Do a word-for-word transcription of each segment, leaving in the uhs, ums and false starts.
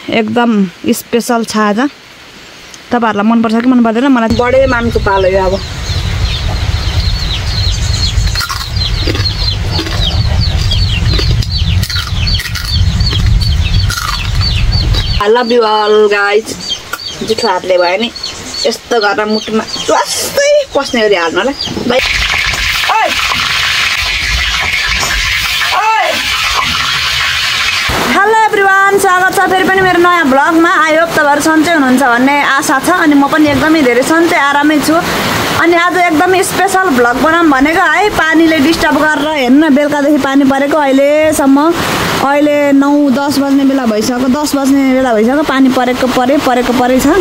एकदम स्पेशल छ आज। तपाईहरुलाई मन पर्छ कि मन पर्दैन मलाई बडे मानको पालो यो अब। I love you all guys. जुठो हातले भयो नि यस्तो गरेर मुटुमा ट्वास्दै पस्ने गरी हाल्नु होला। बाइ। ओइ ओइ हेलो एभ्रीवान, स्वागत छ फेरि पनि मेरो नयाँ ब्लगमा। आई होप तपाईहरु सन्चै हुनुहुन्छ भन्ने आशा छ अनि म पनि एकदमै धेरै सन्चै आरामै छु। अनि आज एकदमै स्पेशल ब्लग बनाऊँ भनेको है। पानीले डिस्टर्ब गरेर हेर्नु न, बेलुकादेखि पानी परेको अहिलेसम्म। अहिले नौ दस बज्ने बेला भइसक्यो, दस बज्ने बेला भइसक्यो। पानी परेको परे परेको परै छ।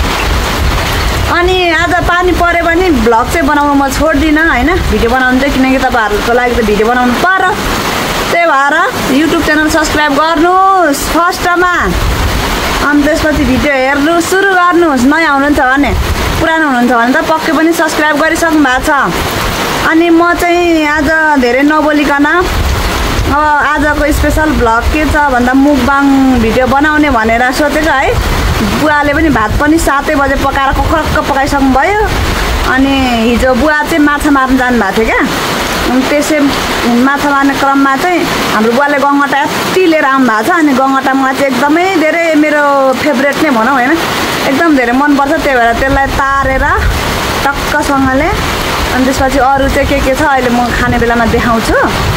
अनि आज पानी पऱ्यो भने भ्लग चाहिँ बनाउनु म छोड्दिनँ होइन, भिडियो बनाउनु चाहिँ, किनकि तपाईँहरूको लागि त भिडियो बनाउनु पर्यो। त्यही भएर युट्युब च्यानल सब्सक्राइब गर्नुहोस् फर्स्टमा, अनि त्यसपछि भिडियो हेर्नु सुरु गर्नुहोस्। नयाँ हुनुहुन्छ भने, पुरानो हुनुहुन्छ भने त पक्कै पनि सब्सक्राइब गरिसक्नु भएको छ। अनि म चाहिँ आज धेरै नबोलिकन अब आजको स्पेशल भ्लग के छ भन्दा मुकबाङ भिडियो बनाउने भनेर सोचेको है। बुवाले पनि भात पनि सातै बजे पकाएर कक्रक्क पकाइसक्नु भयो। अनि हिजो बुवा चाहिँ माछा मार्न जानुभएको थियो क्या। अनि त्यसै माछा मार्ने क्रममा चाहिँ हाम्रो बुवाले गङ्गटा यति लिएर आउनु भएको छ। अनि गङ्गटा मलाई चाहिँ एकदमै धेरै मेरो फेभरेट नै भनौँ होइन, एकदम धेरै मनपर्छ। त्यही भएर त्यसलाई तारेर टक्कसँगले अनि त्यसपछि अरू चाहिँ के के छ अहिले म खाने बेलामा देखाउँछु।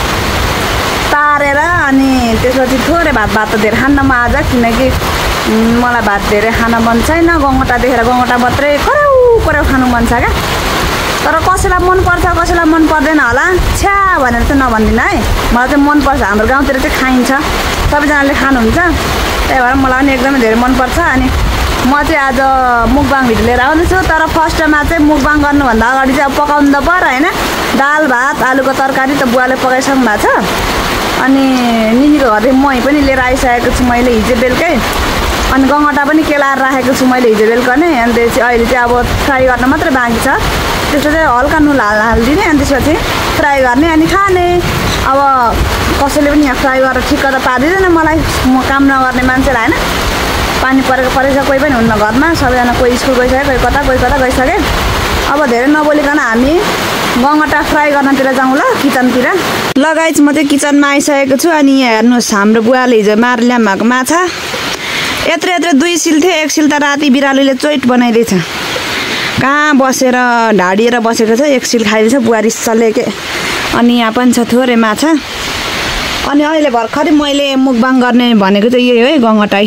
तारेर अनि त्यसपछि थोरै भात भात त धेरै खान्न म आज, किनकि मलाई भात धेरै खान मन छैन। गङ्गटा देखेर गङ्गटा मात्रै कराउ कराउ खानु मन छ क्या। तर कसैलाई मनपर्छ कसैलाई मन पर्दैन होला, छ्या भनेर चाहिँ नभन्दिनँ है। मलाई चाहिँ मनपर्छ, हाम्रो गाउँतिर चाहिँ खाइन्छ, सबैजनाले खानुहुन्छ। त्यही भएर मलाई पनि एकदमै धेरै मनपर्छ। अनि म चाहिँ आज मुकबाङ भिडियो लिएर आउँदैछु। तर फर्स्टमा चाहिँ मुकबाङ गर्नुभन्दा अगाडि चाहिँ अब पकाउनु त पर्यो होइन। दाल भात आलुको तरकारी त बुवाले पकाइसक्नु भएको छ। अनि निनीको घरले मही पनि लिएर आइसकेको छु मैले हिजो बेलुकै। अनि गङ्गटा पनि केलाएर राखेको छु मैले हिजो बेलुका नै। अनि त्यो चाहिँ अहिले चाहिँ अब फ्राई गर्न मात्रै बाँकी छ। त्यसको चाहिँ हल्का नुन हाल हालिदिने अनि त्यसपछि फ्राई गर्ने अनि खाने। अब कसैले पनि यहाँ फ्राई गरेर ठिक्क त पारिदिँदैन मलाई, म काम नगर्ने मान्छेलाई होइन। पानी परेको परेछ, कोही पनि हुन्न घरमा, सबैजना कोही स्कुल गइसक्यो, कोही कता कोही कता गइसके। अब धेरै नबोलिकन हामी गङ्गटा फ्राई गर्नतिर जाउँ ल, किचनतिर। ल गाइज म चाहिँ किचनमा आइसकेको छु। अनि यहाँ हेर्नुहोस् हाम्रो बुवाले हिजो मार ल्याउनु भएको माछा यत्रो यत्रो दुई सिल थियो, एक सिल त राति बिरालुले चोइट बनाइदिएछ। कहाँ बसेर ढाडिएर बसेको छ, एक सिल खाइदिएछ बुवा रिस्सले के। अनि यहाँ पनि छ थोरै माछा। अनि अहिले भर्खरै मैले मुकबाङ गर्ने भनेको चाहिँ यही हो है, गङ्गटै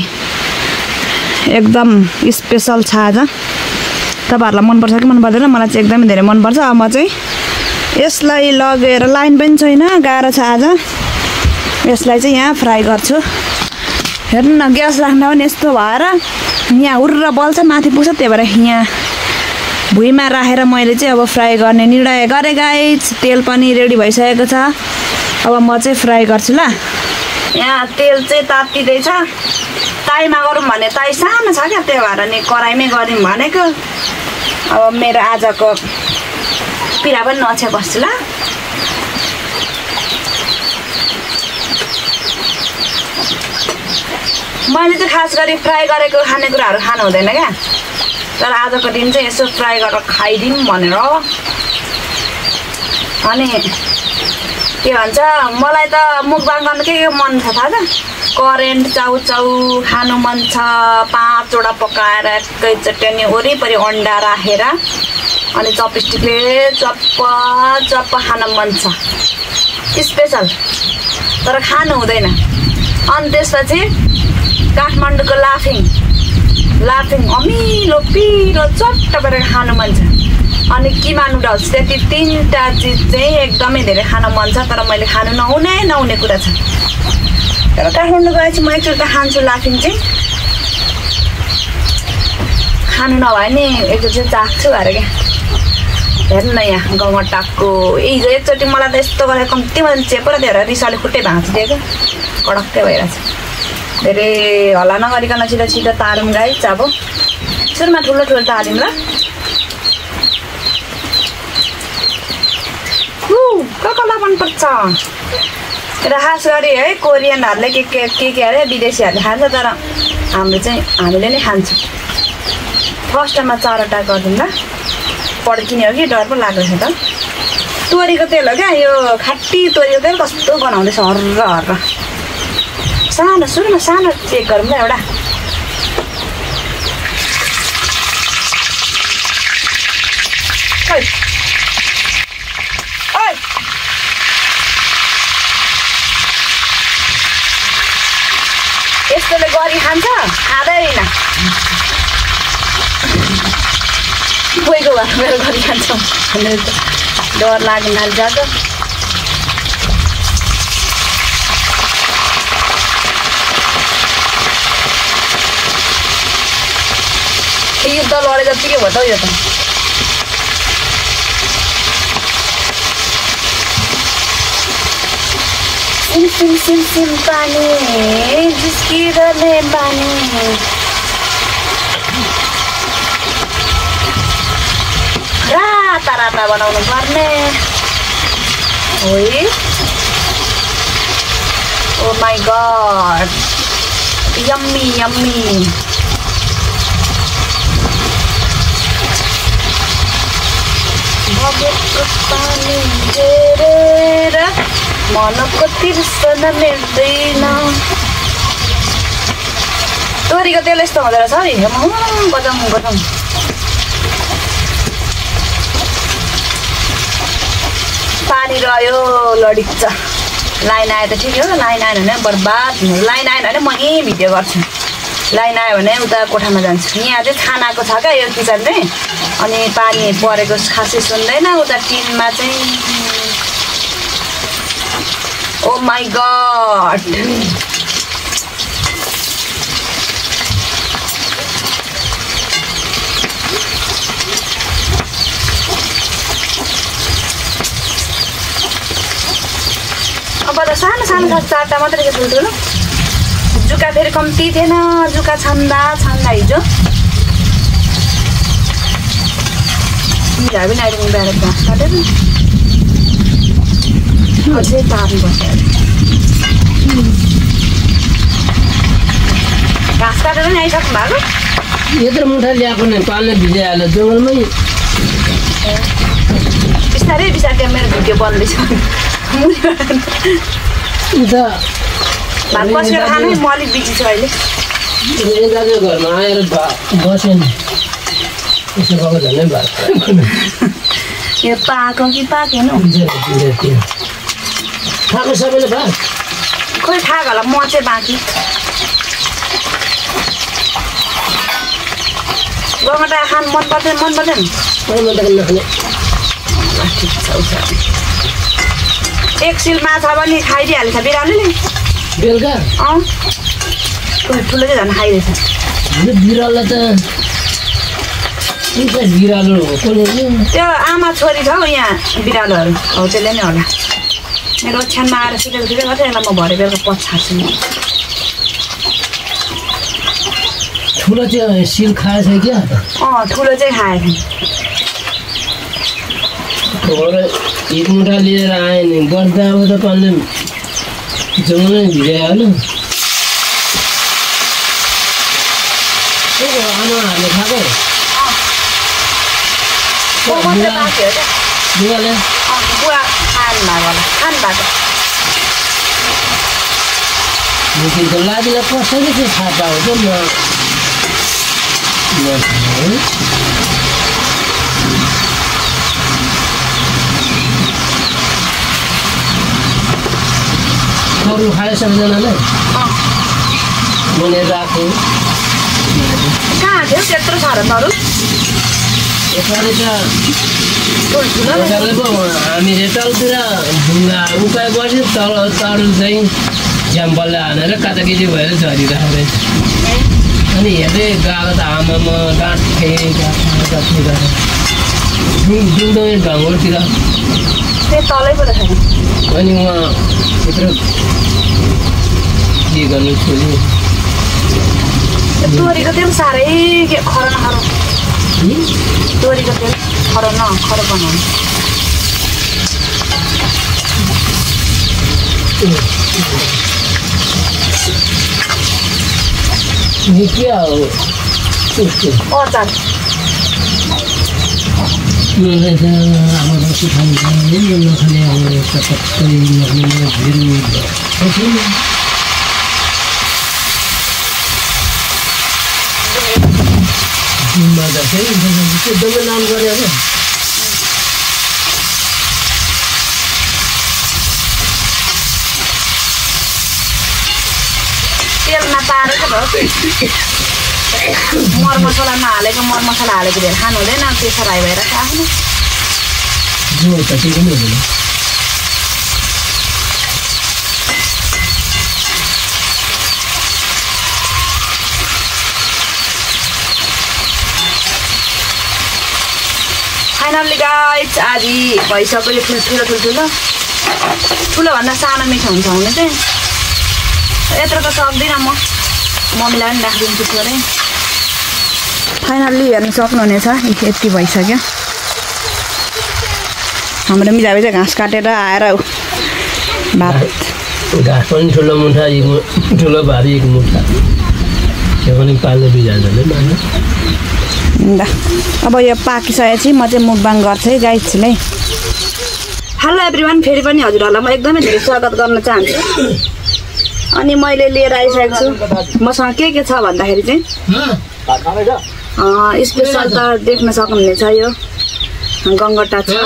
एकदम स्पेसल छ आज। तपाईँहरूलाई मनपर्छ कि मन पर्दैन मलाई चाहिँ एकदमै धेरै मनपर्छ। अब म चाहिँ यसलाई लगेर, लाइन पनि छैन, गाह्रो छ आज, यसलाई चाहिँ यहाँ फ्राई गर्छु। हेर्नु न ग्यास राख्दा पनि यस्तो भएर यहाँ हुर्र बल्छ, माथि पुग्छ। त्यही भएर यहाँ भुइँमा राखेर मैले चाहिँ अब फ्राई गर्ने निर्णय गरेँ गाइज। तेल पनि रेडी भइसकेको छ, अब म चाहिँ फ्राई गर्छु ल। यहाँ तेल चाहिँ तात्तिँदैछ। ताईमा गरौँ भने ताई सानो छ क्या, त्यही भएर नि कराईमै गरौँ भनेको। अब मेरो आजको पिरा पनि नछ्या बस्छु ल। मैले चाहिँ खास गरी फ्राई गरेको खानेकुराहरू खानु हुँदैन क्या, तर आजको दिन चाहिँ यसो फ्राई गरेर खाइदिउँ भनेर हो। अनि के भन्छ, मलाई त मुकबाङ गर्नु के के मन छ थाहा छ? करेन्ट चाउचाउ खानु मन छ, पाँचवटा पकाएर एकैचोटि अनि वरिपरि अन्डा राखेर अनि चपस्टिकले चप्प चप्प खान मन छ, स्पेसल, तर खानु हुँदैन। अनि त्यसपछि काठमाडौँको लाफिङ लाफिङ अमिलो पिरो चट्ट परेर खानु मन छ। अनि किमा नुडल्स, त्यति तिनवटा चिज चाहिँ एकदमै धेरै खान मन छ, तर मैले खानु नहुने नहुने कुरा छ। तर काठमाडौँ गएपछि म एकचोटि त खान्छु लाफिङ चाहिँ, खानु नभए नि एकचोटि चाहिँ चाख्छु अरे क्या। हेर्नु न यहाँ गङ्गटाको हिजो एकचोटि मलाई त यस्तो गरेर कम्ती मैले चेपेर दिएर रिसाले खुट्टै भाँचिदिएको, कडक्कै भइरहेछ। धेरै हल्ला नगरिकन छिटो छिटो तारौँ गाइस। अब सुरुमा ठुलो ठुलो तारिम ल। कसलाई मनपर्छ र खास गरी है कोरियनहरूले के के के के अरे विदेशीहरूले खान्छ, तर हामीले चाहिँ हामीले नै खान्छौँ। फर्स्टमा चारवटा गरिदिउँला पड्किने हो कि डर पो लाग्दैछ त। तोरीको तेल हो क्या यो खाटी तोरीको तेल कस्तो बनाउँदैछ हर्र हर्र। सानो सुरुमा सानो चेक गरौँ ल एउटा। यस्तोले गरी खान्छ खाँदैन। कोहीको घर मेरो गरी खान्छौँ भनेर डर लाग्न थाल्छ त। युद्ध लडे जत्तिकै भयो त यो त। सिम सिम सिम सिम पानी जिस्किरहने पानी। राता राता बनाउनु पर्ने। ओइ oh my god yummy yummy. पानी हेरेर मनको तिर्सना मेट्दैन। तोरीको तेल यस्तो हुँदो रहेछ है। गजम गजम। पानी रह्यो लडिन्छ। लाइन आयो त ठिकै हो। लाइन आएन भने बर्बाद हुनु। लाइन आएन भने म यहीँ भिडियो गर्छु। लाइन आयो भने उता कोठामा जान्छु। यहाँ चाहिँ छानाको छ क्या यो किचन चाहिँ। अनि पानी परेको खासै सुन्दैन। उता टिनमा चाहिँ ओ माई गॉड। अब त सानो सानो चारवटा मात्रै छ ठुल्ठुलो। जुका फेरि कम्ती थिएन। जुका छान्दा छान्दा हिजो मिलाएर पनि आइपुग्नु बेला घाँस काटेर अझै तार्नुपर्छ। घाँस काटेर पनि आइसक्नु भएको। यत्रो मुठा ल्याएको नि पाल्ने भिजाइहाल्यो जङ्गलमै। बिस्तारै बिस्तारै मेरो भिडियो बन्दैछ। भात पस्केर खानु म अलिक बिजी छु अहिले। दाजु घरमा आएर बस्यो नि यसो भएको झन् भात यो पाएको कि पाकेन खाएको सबैले भात खोइ खाएको होला। म चाहिँ बाँकी गमटा खानु मन पर्दैन मन पर्दैन नखाने। ठिक छ उसो एक सिल माछा पनि खाइदिइहालेछ बिरालोले बेलुका। अँ ठुलो चाहिँ झन् खाइरहेछ। बिरालो त बिरालो त्यो आमा छोरी छ हौ यहाँ बिरालोहरू हौ त्यसले नै होला। मेरो ओछ्यानमा आएर सुतेको सुतेको गर्छ। यसलाई म भरे बेलुका पछार्छु नि। ठुलो चाहिँ सिल खाएछ क्या? अँ ठुलो चाहिँ खाएछ। एक मुठा लिएर आएँ नि गर्दा अब त पाल्ने जङ्गलै भिजाइहाल्यो। आमाहरूले खाएको बुवाले बुवा खानु भएको होला खानु भएको। मुखिनको लादीलाई कसरी चाहिँ थाहा पाउँछ म अरू खायो सबैजनाले मैले राखेँ। कहाँ थियो त्यत्रो साह्रो तरु यसरी त ठुल्ठुलो हामी रेटलतिर ढुङ्गा उकाइ बस्यो तल तरुल चाहिँ झ्याम्पलले हानेर काटाकेटी भएर झरिरहेको रहेछ। अनि हेर्दै गएको त आमामा डाँट थिएँ डुङ्दो ढङ्गोतिर त्यही तलै पो रहेछ। अनि उहाँ त्यत्रो के गर्नु छोरी। तोरीको तेल साह्रै के खरो न खरो। तोरीको तेल खरो न खरो बनाउनु। ये क्या हो अचार मलाई त अब बसी खान्छ नखाने अब सबै नखाने धेरै मजा चाहिँ एकदमै नाम गरे अब तेलमा पारेको भयो मर मसला नहालेको मर मसला हालेको धेरै खानु हुँदैन प्रेसर हाई भएर आफ्नो जो त के पनि हुँदैन फाइनल्ली गाइस आधी भइसक्यो यो ठुल्ठुलो ठुल्ठुलो ठुलोभन्दा सानो मिठो हुन्छ हुने चाहिँ यत्रो त सक्दिनँ म मम्मीलाई पनि राखिदिन्छु थोरै फाइनल्ली हेर्नु सक्नुहुनेछ यति भइसक्यो हाम्रो मिलाएर चाहिँ घाँस काटेर आएर भात घाँस पनि ठुलो मुठा ठुलो भारी एक मुठा त्यो पनि पाल्ने बिजाजले मान्नु अब यो पाकिसकेपछि म चाहिँ मुखबाङ गर्छु है गाइसलाई हेलो एभ्रिवान फेरि पनि हजुरहरूलाई म एकदमै धेरै स्वागत गर्न चाहन्छु अनि मैले लिएर आइसकेको छु मसँग के के छ भन्दाखेरि चाहिँ स्पेसल त देख्न सक्नुहुनेछ यो गङ्गटा छ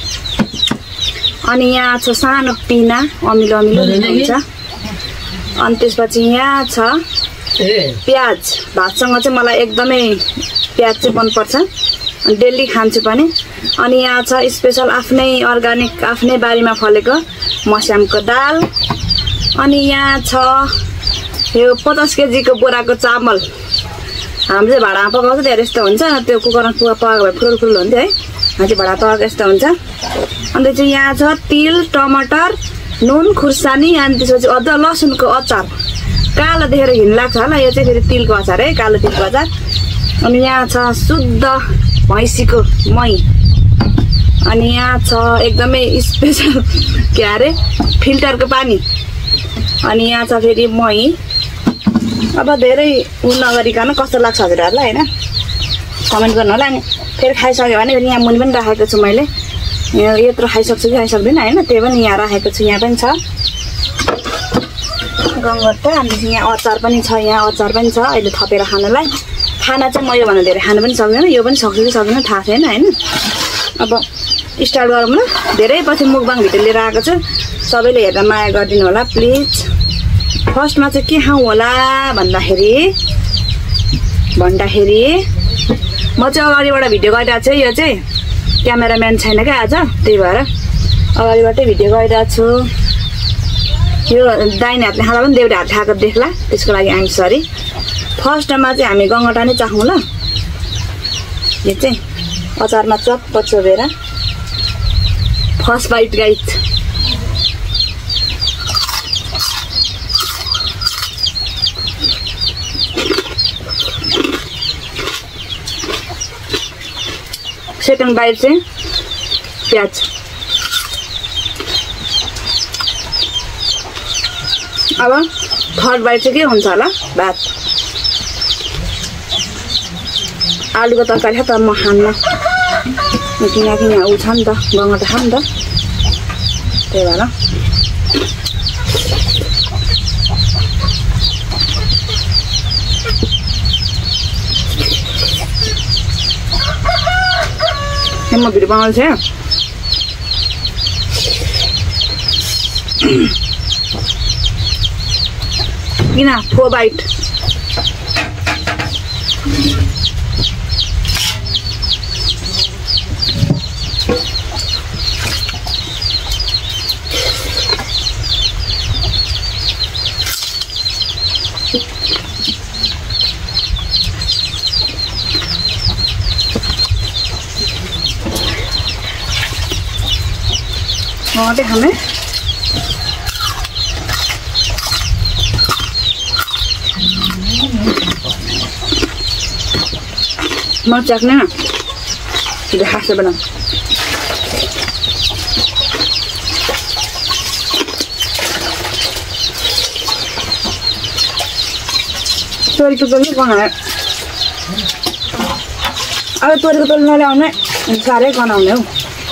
अनि यहाँ छ सानो पिना अमिलो अमिलो हुन्छ अनि त्यसपछि यहाँ छ प्याज भातसँग चाहिँ मलाई एकदमै प्याज चाहिँ मनपर्छ अनि डेली खान्छु पनि अनि यहाँ छ स्पेसल आफ्नै अर्ग्यानिक आफ्नै बारीमा फलेको मस्यामको दाल अनि यहाँ छ यो पचास केजीको बोराको चामल हाम्रो चाहिँ भाँडामा पकाउँछ धेरै यस्तो हुन्छ त्यो कुकरमा पुरा पकाएको भए फुल फुल हुन्थ्यो है हामी चाहिँ भाँडा पकाएको यस्तो हुन्छ अन्त चाहिँ यहाँ छ तिल टमाटर नुन खुर्सानी अनि त्यसपछि अझ लसुनको अचार कालो देखेर घिन लाग्छ होला यो चाहिँ फेरि तिलको अचार है कालो तिलको अचार अनि यहाँ छ शुद्ध भैँसीको मही अनि यहाँ छ एकदमै स्पेसल के अरे फिल्टरको पानी अनि यहाँ छ फेरि मही अब धेरै उ नगरिकन कस्तो लाग्छ हजुरहरूलाई होइन कमेन्ट गर्नु होला अनि फेरि खाइसक्यो भने फेरि यहाँ मुनि पनि राखेको छु मैले यत्रो खाइसक्छु कि खाइसक्दिनँ होइन त्यही पनि यहाँ राखेको छु यहाँ पनि छ गङ्गटा अनि यहाँ अचार पनि छ यहाँ अचार पनि छ अहिले थपेर खानलाई खाना चाहिँ म योभन्दा धेरै खानु पनि सक्दिनँ यो पनि सक्छु कि सक्दिनँ थाहा छैन होइन अब स्टार्ट गरौँ न धेरै पछि मुखबाङभित्र लिएर आएको छु सबैले हेरेर माया गरिदिनु होला प्लिज फर्स्टमा चाहिँ के खाउँ होला भन्दाखेरि भन्दाखेरि म चाहिँ अगाडिबाट भिडियो गरिरहेको छु यो चाहिँ क्यामेराम्यान छैन क्या आज त्यही भएर अगाडिबाटै भिडियो गरिरहेको छु यो दाहिने हातले खाँदा पनि देउरे हातले खाएको देख्ला त्यसको लागि आइम सरी फर्स्टमा चाहिँ हामी गङ्गटा नै चाखौँ ल यो चाहिँ अचारमा चप्प चोबेर फर्स्ट बाइट गाइड सेकेन्ड बाइट चाहिँ प्याज अब थर्ड बाइट चाहिँ के हुन्छ होला भात आलुको तरकारी छ तर म खान्न किनकि यहाँ उ छ नि त गङ्गटा छ नि त त्यही भएर म भिडियो बनाउँछु किन फोर बाइट गङ्गटा खाने म चाख्ने न itu khas sebenarnya. तोरीको तेल बनाए अब तोरीको तेल नल्याउने साह्रै गनाउने हौ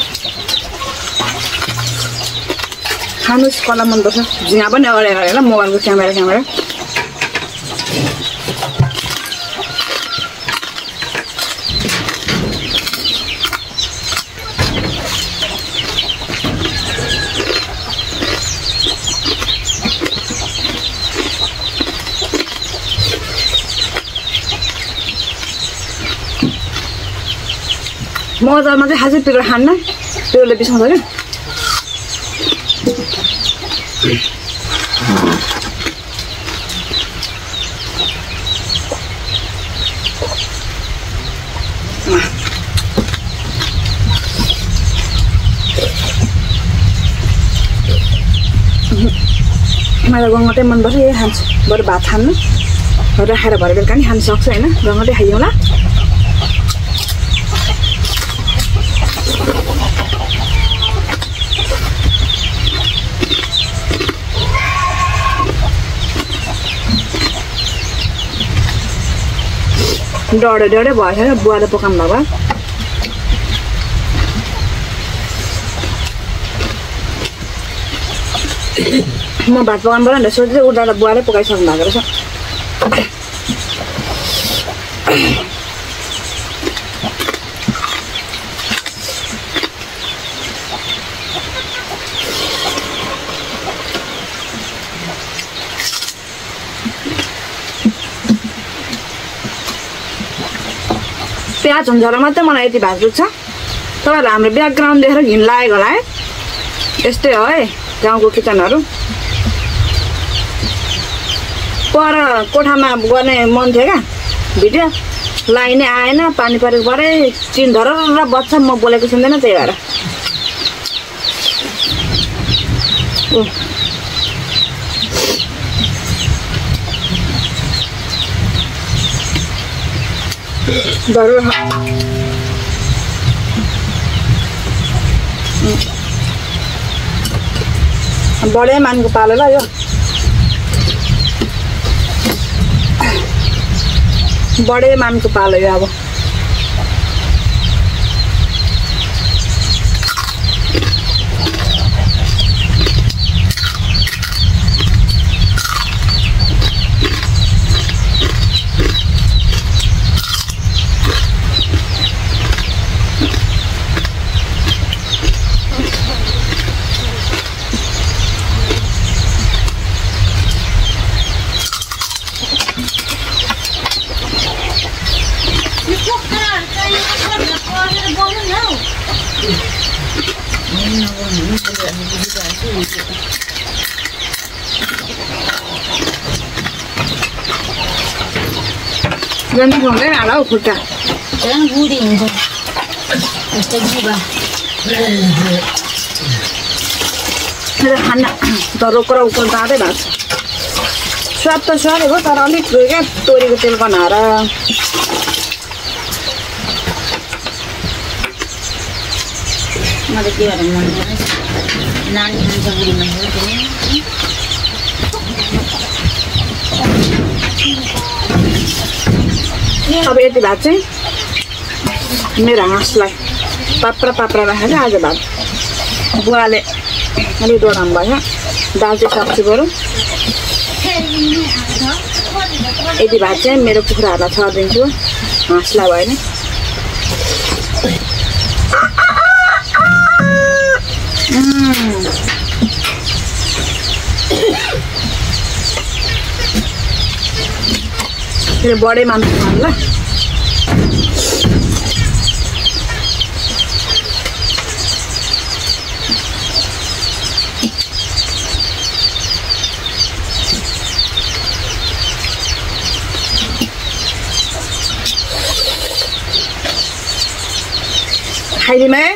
खानुस् कसलाई मनपर्छ झिँगा पनि अगाडि अगाडि ल मोबाइलको क्यामेरा क्यामेरा मजामा चाहिँ खासै पिरो खान्न पिरोले बिसाउँछ क्या मलाई गङ्गटै मनपर्छ यही खान्छु बरु भात खानु राखेर भरे बेलुका नि खानु सक्छ होइन गङ्गटै खाइदिउँला डढे डढे भएछ क्या बुवाले पकाउनु भएको म भात पकाउनु पर्यो भनेर सोच्दै उठाएर बुवाले पकाइसक्नु भएको रहेछ प्याज हुन्छ र मात्रै मलाई यति भात रुच्छ तपाईँहरूलाई हाम्रो ब्याकग्राउन्ड देखेर घिन लागेको होला है यस्तै हो है गाउँको किचनहरू पर कोठामा गर्ने मन थियो क्या भिडियो लाइनै आएन पानी परेको परे चिन धर र बच्चा म बोलेको सुन्दैन त्यही भएर धर बढे मानको पालो ल यो बढे मानको पालो यो अब गन्दी खुवाउँदैन होला हौ खुट्टा झन् बुढी हुन्छ यस्तो बुबा खाना त रोक्र उक्रो जाँदै भएको छ स्वाद त स्वादै हो तर अलिक क्या तोरीको तेल बनाएर मलाई के गरेर मन पर्छ नानी खान्छ बुढी मान्छे अब यति भात चाहिँ मेरो हाँसलाई पाप्रा पाप्रा राखेर आज भात बुवाले अलिक डोराउनु भयो दाल चाहिँ सक्छु बरु यति भात चाहिँ मेरो कुखुराहरूलाई छरिदिन्छु हाँसलाई भयो नि फेरि बढे मान्छ ल खाइदिउँ है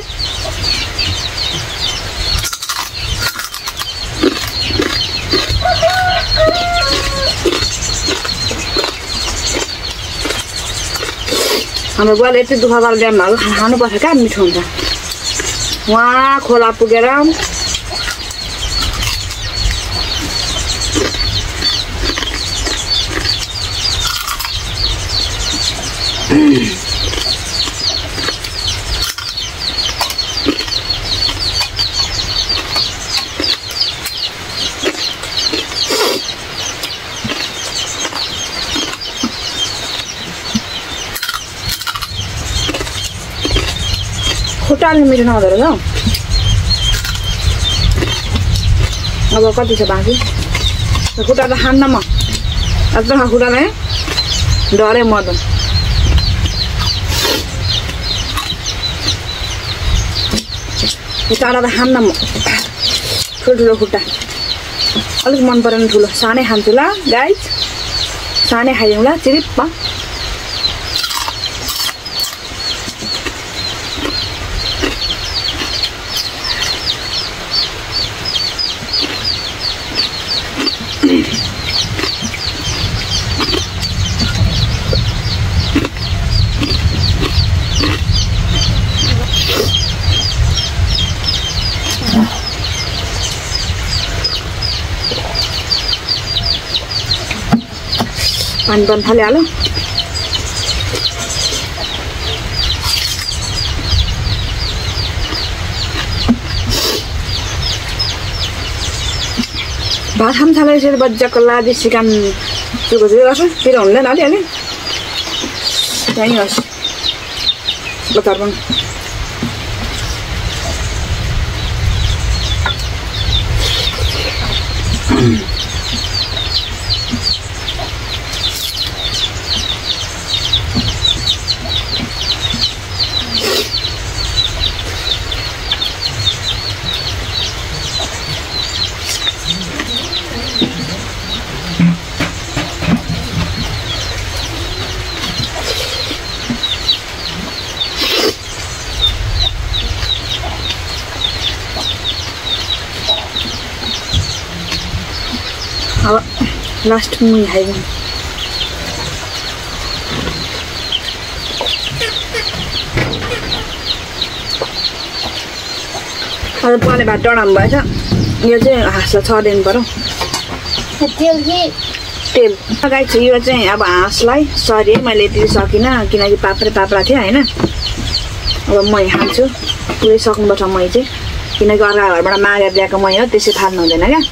हाम्रो बुवाले यति दुःख गरेर ल्याउनु भएको खानुपर्छ क्या मिठो हुन्छ उहाँ खोला पुगेर खुट्टाले मिठो नहुँदो रहेछ हौ। अब कति छ बाँकी खुट्टा त खान्न म एकदम खुट्टालाई डरै मर्दैन। टाढा त खान्न म ठुल्ठुलो खुट्टा अलिक मन परेन ठुलो सानै खान्छु ल गाइस सानै खाइदिउँ ल चिरिप्प। पानी बन थालिहाल्यो। भात खान थालेपछि बज्जाको लादी सिकान चुको चाहिँ गर्छतिर हुँदैन अलिअलि त्यहीँ होस् बजार पनि अब लास्ट मुई खाइदिउँ। अब पकाउने भात डढाउनु भएछ यो चाहिँ हाँसलाई छरिदिनु पर्यो तेल कि तेल गाई छ यो चाहिँ अब हाँसलाई सरी मैले यति सकिनँ किनकि पाप्रे पाप्रा थियो होइन। अब मै खान्छु पुरै सक्नुपर्छ मै चाहिँ किनकि अर्का घरबाट मागेर ल्याएको मै हो त्यसै फाल्नु हुँदैन क्या।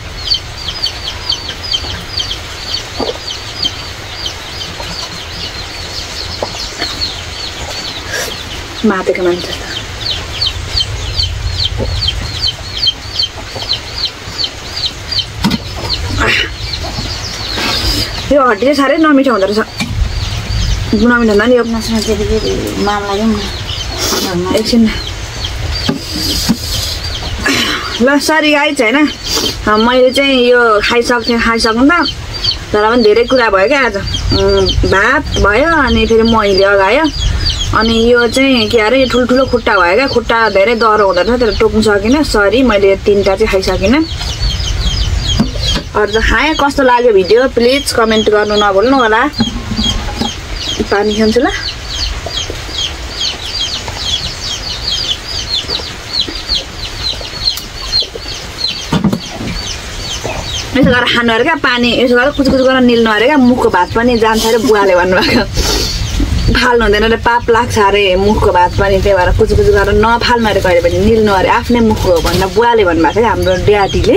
मातेको मान्छे यो हड्डी चाहिँ साह्रै नमिठो हुँदो रहेछ नमिठो हुँदा नि यो मामला एकछिन ल सरी गाइस होइन मैले चाहिँ यो खाइसक्थेँ खाइसक्नु त तर पनि धेरै कुरा भयो क्या आज भात भयो अनि फेरि मैले अगायो अनि यो चाहिँ के अरे ठुल्ठुलो खुट्टा भयो क्या खुट्टा धेरै डह्रो हुँदो रहेछ त्यसले टोक्नु सकिनँ सरी मैले तिनवटा चाहिँ खाइसकिनँ। अरू त खाएँ कस्तो लाग्यो भिडियो प्लिज कमेन्ट गर्नु नभुल्नु होला। पानी खान्छु ल यसो गरेर खानु अरे क्या पानी यसो गरेर कुच कुच गरेर निल्नु अरे क्या मुखको भात पनि जान्छ अरे बुवाले भन्नुभएको फाल्नु हुँदैन अरे पाप लाग्छ अरे मुखको भात पनि त्यही भएर कुच कुच गरेर नफाल्नु अरे कहिले पनि निल्नु अरे आफ्नै मुखको हो भनेर बुवाले भन्नुभएको थियो हाम्रो ड्याडीले।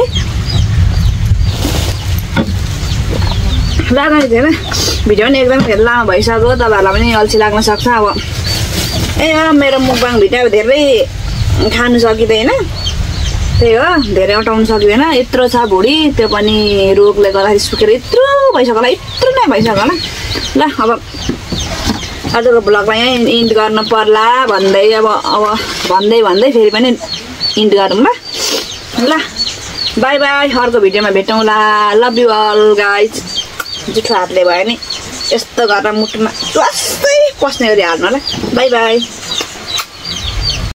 लाग्ने थिएन भिडियो पनि एकदम धेरै लामो भइसक्यो तपाईँहरूलाई पनि अल्छी लाग्न सक्छ। अब ए मेरो मुखबाङ भिडियो अब धेरै खानु सकिँदैन त्यही हो धेरै अटाउनु सकिँदैन यत्रो छ भुँडी त्यो पनि रोगले गर्दाखेरि सुकेर यत्रो भइसक्यो होला यत्रो नै भइसक्यो होला। ल अब आजको भ्लगलाई यहीँ इन्ड गर्नु पर्ला भन्दै अब अब भन्दै भन्दै फेरि पनि इन्ड गरौँ ल ल बाई बाई अर्को भिडियोमा भेटौँला लभ यु अल गाइज। जुठो हातले भयो नि यस्तो गरेर मुटुमा स्वास्थै पस्ने गरी हाल्नु होला बाई बाई।